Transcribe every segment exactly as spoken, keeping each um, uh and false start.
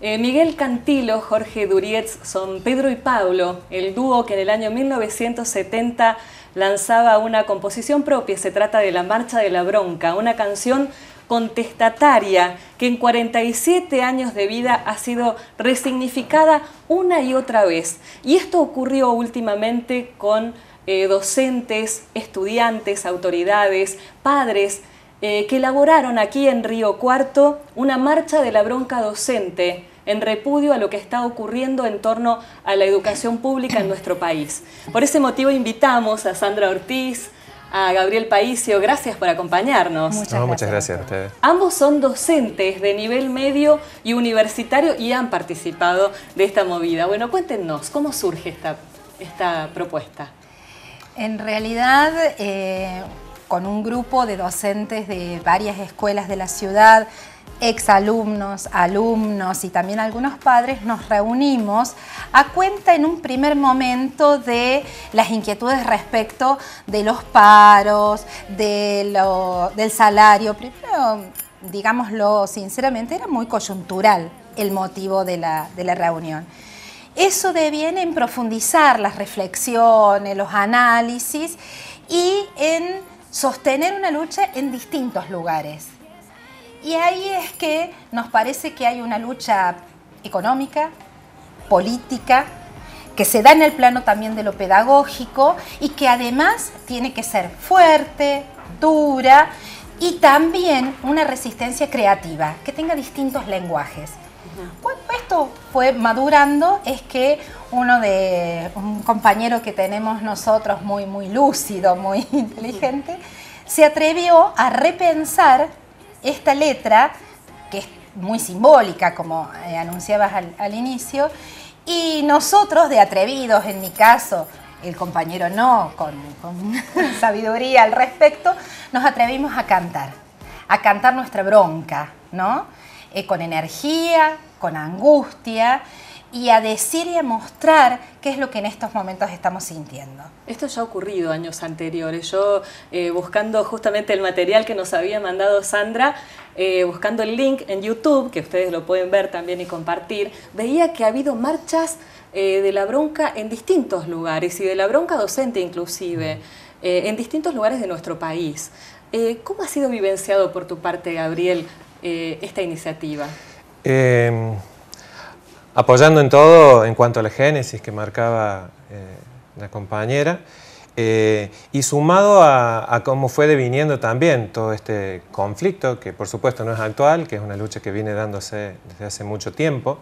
Eh, Miguel Cantilo, Jorge Durietz son Pedro y Pablo, el dúo que en el año mil novecientos setenta lanzaba una composición propia. Se trata de La Marcha de la Bronca, una canción contestataria que en cuarenta y siete años de vida ha sido resignificada una y otra vez. Y esto ocurrió últimamente con eh, docentes, estudiantes, autoridades, padres, eh, que elaboraron aquí en Río Cuarto una marcha de la bronca docente en repudio a lo que está ocurriendo en torno a la educación pública en nuestro país. Por ese motivo invitamos a Sandra Ortiz, a Gabriel Paicio. Gracias por acompañarnos. Muchas, no, gracias. muchas gracias a ustedes. Ambos son docentes de nivel medio y universitario y han participado de esta movida. Bueno, cuéntenos, ¿cómo surge esta, esta propuesta? En realidad, eh, con un grupo de docentes de varias escuelas de la ciudad, exalumnos, alumnos y también algunos padres, nos reunimos a cuenta en un primer momento de las inquietudes respecto de los paros, de lo, del salario. Primero, digámoslo sinceramente, era muy coyuntural el motivo de la, de la reunión. Eso deviene en profundizar las reflexiones, los análisis y en sostener una lucha en distintos lugares. Y ahí es que nos parece que hay una lucha económica, política, que se da en el plano también de lo pedagógico y que además tiene que ser fuerte, dura y también una resistencia creativa, que tenga distintos lenguajes. Cuando esto fue madurando es que uno de un compañero que tenemos nosotros muy, muy lúcido, muy inteligente, se atrevió a repensar esta letra, que es muy simbólica, como eh, anunciabas al, al inicio, y nosotros, de atrevidos, en mi caso, el compañero no, con, con sabiduría al respecto, nos atrevimos a cantar, a cantar nuestra bronca, ¿no? Eh, con energía, con angustia, y a decir y a mostrar qué es lo que en estos momentos estamos sintiendo. Esto ya ha ocurrido años anteriores. Yo, eh, buscando justamente el material que nos había mandado Sandra, eh, buscando el link en YouTube, que ustedes lo pueden ver también y compartir, veía que ha habido marchas eh, de la bronca en distintos lugares, y de la bronca docente inclusive, eh, en distintos lugares de nuestro país. Eh, ¿Cómo ha sido vivenciado por tu parte, Gabriel, eh, esta iniciativa? Eh... Apoyando en todo en cuanto a la génesis que marcaba eh, la compañera, eh, y sumado a, a cómo fue deviniendo también todo este conflicto, que por supuesto no es actual, que es una lucha que viene dándose desde hace mucho tiempo,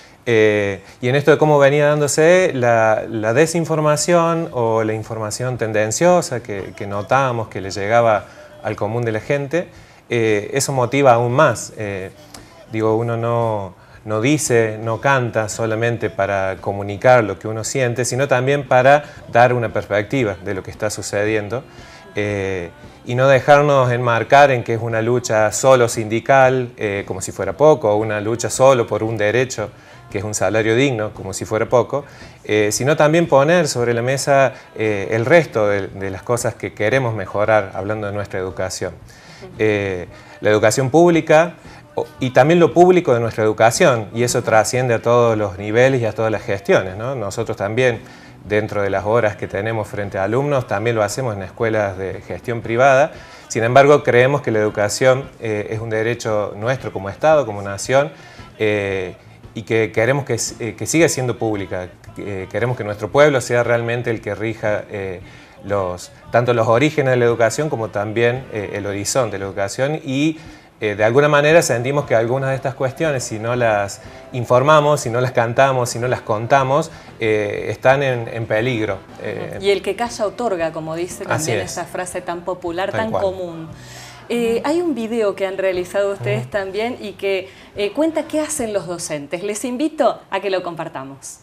eh, y en esto de cómo venía dándose la, la desinformación o la información tendenciosa que, que notábamos que le llegaba al común de la gente, eh, eso motiva aún más. Eh, digo, uno no... no dice, no canta solamente para comunicar lo que uno siente, sino también para dar una perspectiva de lo que está sucediendo, eh, y no dejarnos enmarcar en que es una lucha solo sindical, eh, como si fuera poco, o una lucha solo por un derecho, que es un salario digno, como si fuera poco, eh, sino también poner sobre la mesa eh, el resto de, de las cosas que queremos mejorar, hablando de nuestra educación. Eh, la educación pública, y también lo público de nuestra educación, y eso trasciende a todos los niveles y a todas las gestiones, ¿no? Nosotros también, dentro de las horas que tenemos frente a alumnos, también lo hacemos en escuelas de gestión privada. Sin embargo, creemos que la educación eh, es un derecho nuestro como Estado, como nación, eh, y que queremos que, eh, que siga siendo pública. Eh, queremos que nuestro pueblo sea realmente el que rija eh, los, tanto los orígenes de la educación como también eh, el horizonte de la educación, y Eh, de alguna manera sentimos que algunas de estas cuestiones, si no las informamos, si no las cantamos, si no las contamos, eh, están en, en peligro. Eh, y el que calla otorga, como dice también esa frase tan popular, Tal tan cual. común. Eh, hay un video que han realizado ustedes uh-huh. también y que eh, cuenta qué hacen los docentes. Les invito a que lo compartamos.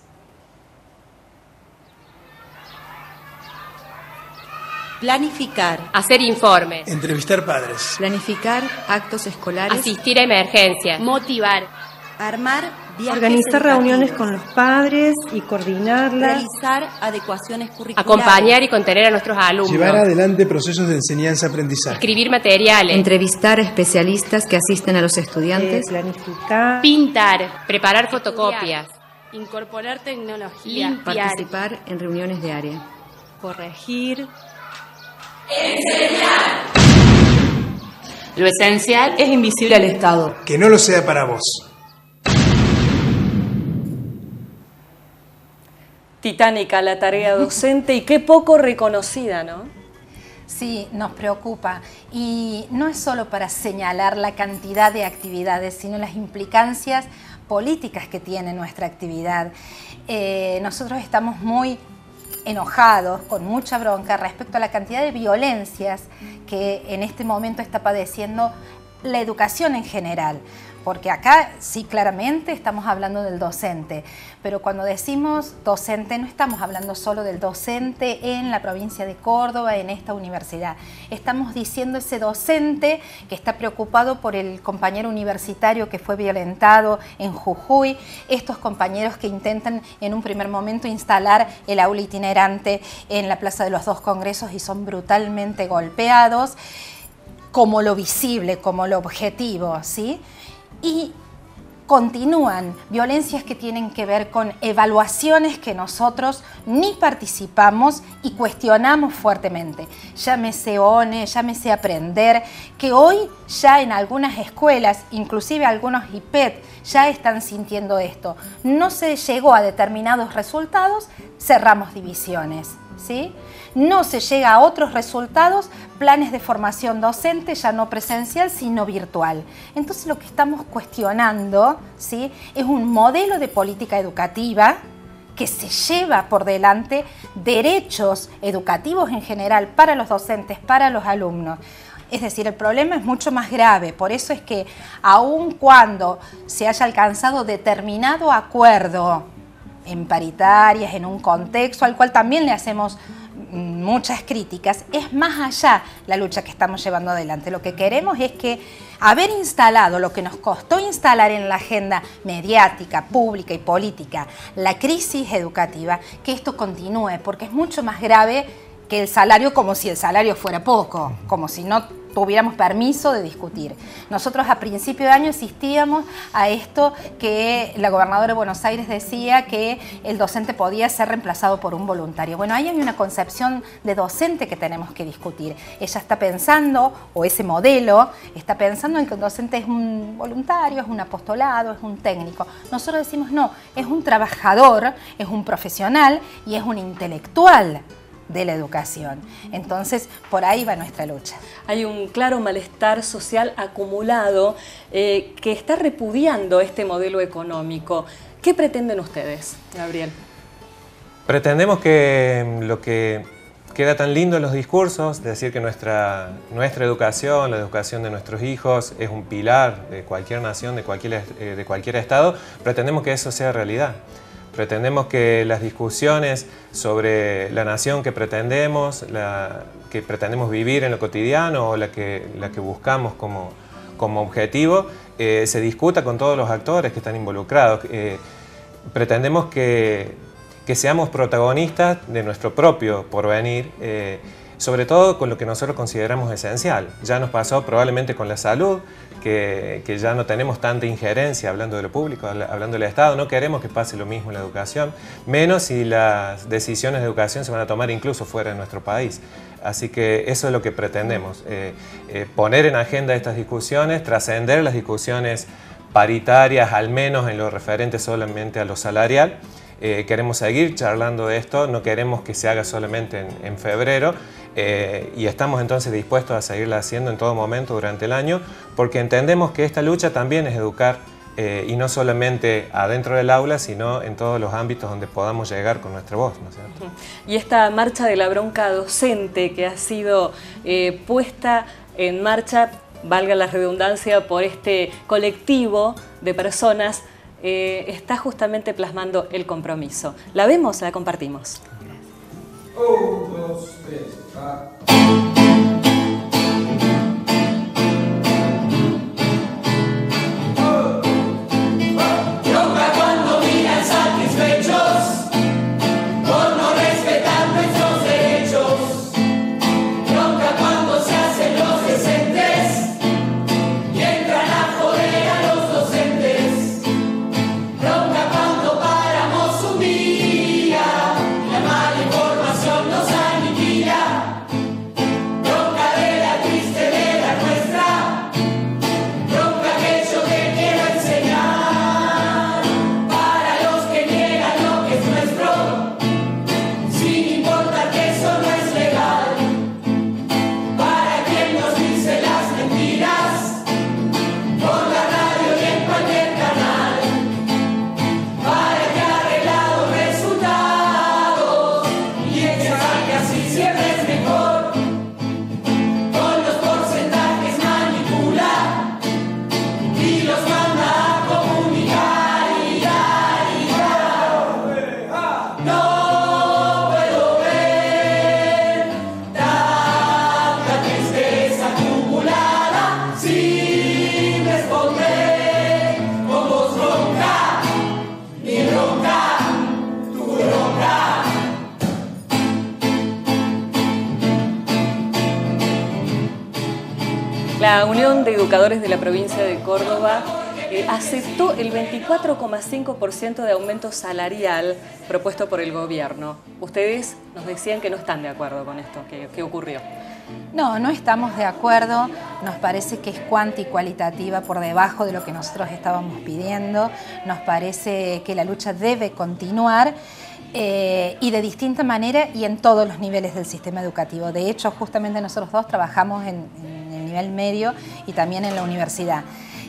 Planificar. Hacer informes. Entrevistar padres. Planificar actos escolares. Asistir a emergencias. Motivar. Armar Organizar reuniones con los padres y coordinarlas. Realizar adecuaciones curriculares. Acompañar y contener a nuestros alumnos. Llevar adelante procesos de enseñanza-aprendizaje. Escribir materiales. Entrevistar a especialistas que asisten a los estudiantes. Eh, planificar. Pintar. Preparar fotocopias. Incorporar tecnología. Limpiar. Participar en reuniones de área. Corregir. Enseñar. Lo esencial es invisible al Estado. Que no lo sea para vos. Titánica la tarea docente y qué poco reconocida, ¿no? Sí, nos preocupa. Y no es solo para señalar la cantidad de actividades, sino las implicancias políticas que tiene nuestra actividad. Eh, nosotros estamos muy enojados, con mucha bronca, respecto a la cantidad de violencias que en este momento está padeciendo la educación en general. Porque acá sí claramente estamos hablando del docente, pero cuando decimos docente no estamos hablando solo del docente en la provincia de Córdoba, en esta universidad. Estamos diciendo ese docente que está preocupado por el compañero universitario que fue violentado en Jujuy, estos compañeros que intentan en un primer momento instalar el aula itinerante en la Plaza de los Dos Congresos y son brutalmente golpeados, como lo visible, como lo objetivo, ¿sí? Y continúan violencias que tienen que ver con evaluaciones que nosotros ni participamos y cuestionamos fuertemente. Llámese O N E, llámese Aprender, que hoy ya en algunas escuelas, inclusive algunos I P E T, ya están sintiendo esto. No se llegó a determinados resultados, cerramos divisiones, ¿sí? No se llega a otros resultados, planes de formación docente, ya no presencial, sino virtual. Entonces lo que estamos cuestionando, ¿sí?, es un modelo de política educativa que se lleva por delante derechos educativos en general para los docentes, para los alumnos. Es decir, el problema es mucho más grave, por eso es que aun cuando se haya alcanzado determinado acuerdo en paritarias, en un contexto al cual también le hacemos muchas críticas, es más allá la lucha que estamos llevando adelante. Lo que queremos es que haber instalado lo que nos costó instalar en la agenda mediática, pública y política, la crisis educativa, que esto continúe, porque es mucho más grave que el salario, como si el salario fuera poco, como si no tuviéramos permiso de discutir. Nosotros a principio de año asistíamos a esto que la gobernadora de Buenos Aires decía que el docente podía ser reemplazado por un voluntario. Bueno, ahí hay una concepción de docente que tenemos que discutir. Ella está pensando, o ese modelo, está pensando en que un docente es un voluntario, es un apostolado, es un técnico. Nosotros decimos no, es un trabajador, es un profesional y es un intelectual de la educación. Entonces, por ahí va nuestra lucha. Hay un claro malestar social acumulado eh, que está repudiando este modelo económico. ¿Qué pretenden ustedes, Gabriel? Pretendemos que lo que queda tan lindo en los discursos, decir que nuestra, nuestra educación, la educación de nuestros hijos, es un pilar de cualquier nación, de cualquier, de cualquier estado, pretendemos que eso sea realidad. Pretendemos que las discusiones sobre la nación que pretendemos, la que pretendemos vivir en lo cotidiano o la que, la que buscamos como, como objetivo, eh, se discuta con todos los actores que están involucrados. Eh, pretendemos que, que seamos protagonistas de nuestro propio porvenir, eh, sobre todo con lo que nosotros consideramos esencial. Ya nos pasó probablemente con la salud, que, que ya no tenemos tanta injerencia hablando de lo público, hablando del Estado. No queremos que pase lo mismo en la educación, menos si las decisiones de educación se van a tomar incluso fuera de nuestro país. Así que eso es lo que pretendemos, eh, eh, poner en agenda estas discusiones, trascender las discusiones paritarias, al menos en lo referente solamente a lo salarial. Eh, queremos seguir charlando de esto, no queremos que se haga solamente en, en febrero, eh, y estamos entonces dispuestos a seguirla haciendo en todo momento durante el año, porque entendemos que esta lucha también es educar, eh, y no solamente adentro del aula, sino en todos los ámbitos donde podamos llegar con nuestra voz, ¿no es cierto? Y esta marcha de la bronca docente que ha sido eh, puesta en marcha, valga la redundancia, por este colectivo de personas, Eh, está justamente plasmando el compromiso. ¿La vemos? La compartimos. Un, dos, tres, va. Yo La Unión de Educadores de la Provincia de Córdoba eh, aceptó el veinticuatro coma cinco por ciento de aumento salarial propuesto por el gobierno. Ustedes nos decían que no están de acuerdo con esto. ¿Qué, qué ocurrió? No, no estamos de acuerdo. Nos parece que es cuanti cualitativa por debajo de lo que nosotros estábamos pidiendo. Nos parece que la lucha debe continuar. Eh, y de distinta manera y en todos los niveles del sistema educativo. De hecho, justamente nosotros dos trabajamos en, en el nivel medio y también en la universidad.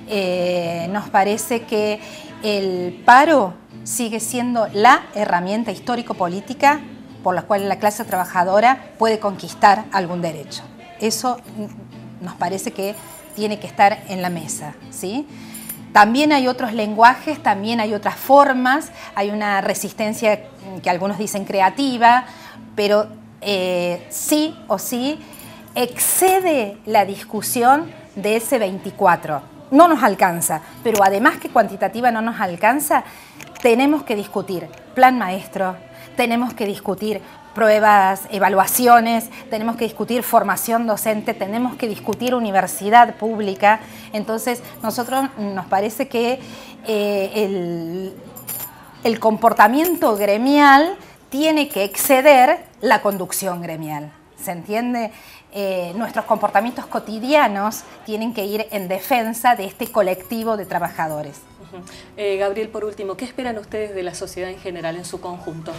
Eh, nos parece que el paro sigue siendo la herramienta histórico-política por la cual la clase trabajadora puede conquistar algún derecho. Eso nos parece que tiene que estar en la mesa, ¿sí? También hay otros lenguajes, también hay otras formas, hay una resistencia que algunos dicen creativa, pero eh, sí o sí excede la discusión de ese veinticuatro. No nos alcanza, pero además que cuantitativa no nos alcanza, tenemos que discutir plan maestro, tenemos que discutir pruebas, evaluaciones, tenemos que discutir formación docente, tenemos que discutir universidad pública. Entonces, nosotros nos parece que eh, el, el comportamiento gremial tiene que exceder la conducción gremial. ¿Se entiende? Eh, nuestros comportamientos cotidianos tienen que ir en defensa de este colectivo de trabajadores. Uh-huh. eh, Gabriel, por último, ¿qué esperan ustedes de la sociedad en general, en su conjunto?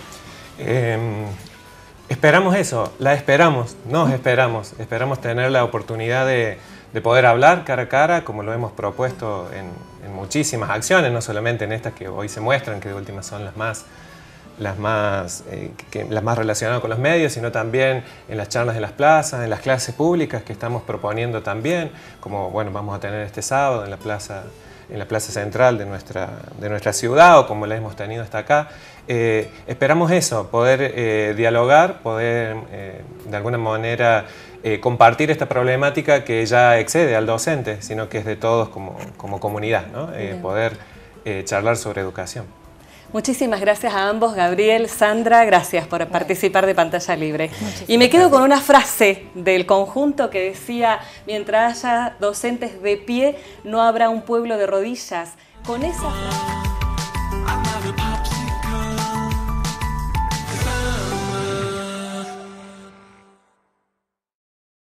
Eh, esperamos eso, la esperamos, nos esperamos, esperamos tener la oportunidad de, de poder hablar cara a cara, como lo hemos propuesto en, en muchísimas acciones, no solamente en estas que hoy se muestran, que de última son las más, las más, eh, que, las más relacionadas con los medios, sino también en las charlas de las plazas, en las clases públicas que estamos proponiendo también, como bueno, vamos a tener este sábado en la plaza, en la plaza central de nuestra, de nuestra ciudad, o como la hemos tenido hasta acá. Eh, esperamos eso, poder eh, dialogar, poder eh, de alguna manera eh, compartir esta problemática que ya excede al docente, sino que es de todos como, como comunidad, ¿no? Eh, poder eh, charlar sobre educación. Muchísimas gracias a ambos, Gabriel, Sandra, gracias por participar de Pantalla Libre. Y me quedo con una frase del conjunto que decía: mientras haya docentes de pie, no habrá un pueblo de rodillas. Con esa frase...